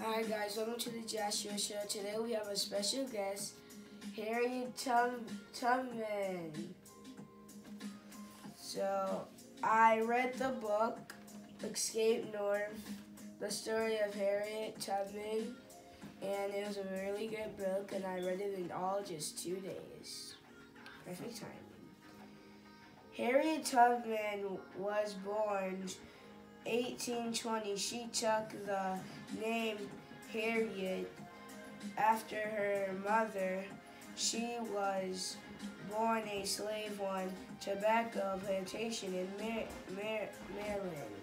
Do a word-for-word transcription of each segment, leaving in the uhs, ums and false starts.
Hi guys, welcome to the Joshua Show. Today we have a special guest, Harriet Tum- Tubman. So, I read the book, Escape North, the story of Harriet Tubman, and it was a really good book, and I read it in all just two days. Perfect timing. Harriet Tubman was born eighteen twenty. She took the name Harriet after her mother. She was born a slave on tobacco plantation in Mar- Mar- Maryland.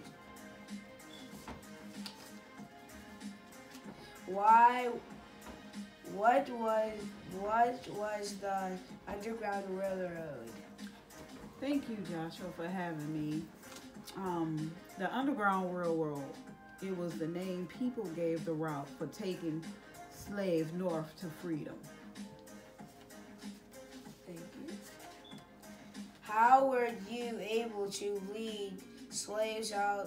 Why? What was what was the Underground Railroad? Thank you, Joshua, for having me. Um, the Underground Railroad, it was the name people gave the route for taking slaves north to freedom. Thank you. How were you able to lead slaves out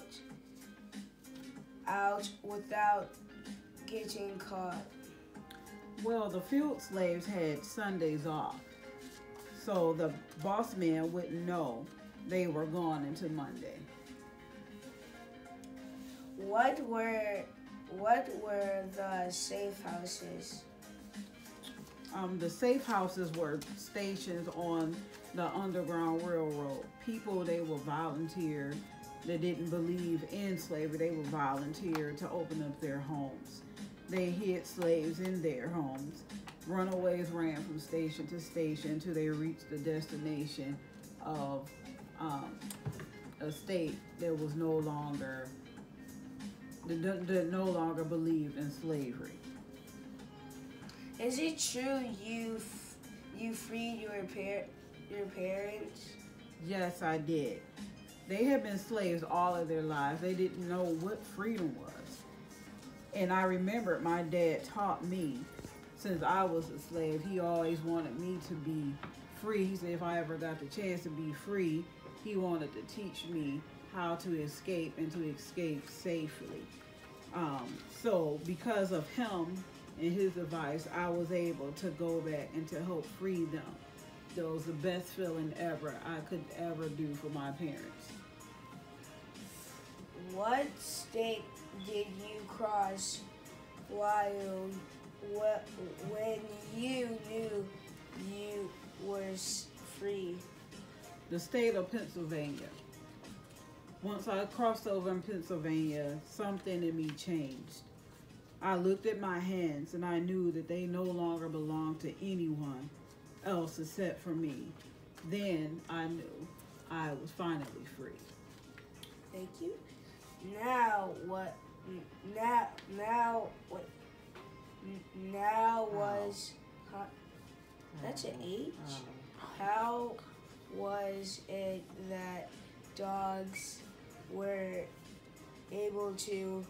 out without getting caught? Well, the field slaves had Sundays off, so the boss man wouldn't know they were gone until Monday. What were what were the safe houses? Um, the safe houses were stations on the Underground Railroad. People, they were volunteer that didn't believe in slavery. They would volunteer to open up their homes. They hid slaves in their homes. Runaways ran from station to station until they reached the destination of um, a state that was no longer that, that no longer believed in slavery. Is it true you f- you freed your par- your parents? Yes, I did. They had been slaves all of their lives. They didn't know what freedom was. And I remember my dad taught me, since I was a slave, he always wanted me to be free. He said if I ever got the chance to be free, he wanted to teach me how to escape and to escape safely. Um, so because of him and his advice, I was able to go back and to help free them. That was the best feeling ever I could ever do for my parents. What state did you cross while wh- when you knew you were s- free? The state of Pennsylvania. Once I crossed over in Pennsylvania, something in me changed. I looked at my hands and I knew that they no longer belonged to anyone else except for me. Then I knew I was finally free. Thank you. Now what? Now now what? Now was huh, that's an H. How was it that dogs were able to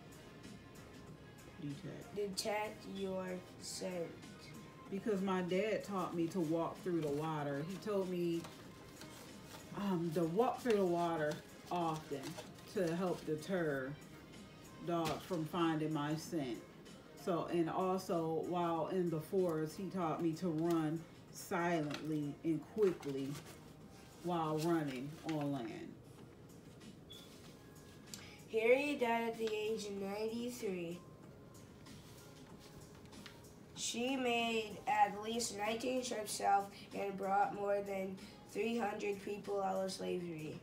Detect. detect your scent? Because my dad taught me to walk through the water. He told me um, to walk through the water often to help deter dogs from finding my scent. So, and also while in the forest, he taught me to run silently and quickly while running on land. Harriet died at the age of ninety-three. She made at least nineteen trips south and brought more than three hundred people out of slavery.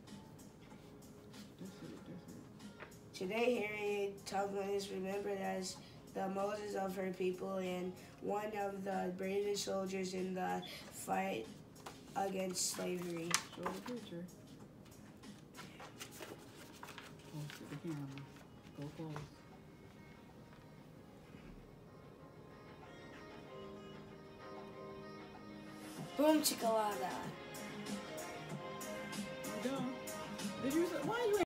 Today, Harriet Tubman is remembered as the Moses of her people and one of the bravest soldiers in the fight against slavery. Show the picture. Go to the camera. Go close. Boom chickalada.